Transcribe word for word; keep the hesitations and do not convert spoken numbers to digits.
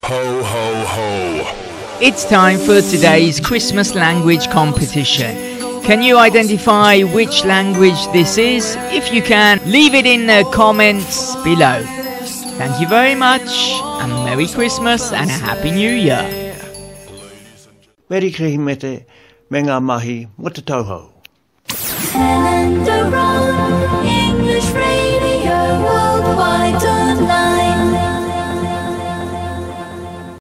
Ho, ho, ho. It's time for today's Christmas language competition. Can you identify which language this is? If you can, leave it in the comments below. Thank you very much, and Merry Christmas and a Happy New Year. Merry Christmas, me ngā mahi, mo te tauhou. Helen Doron.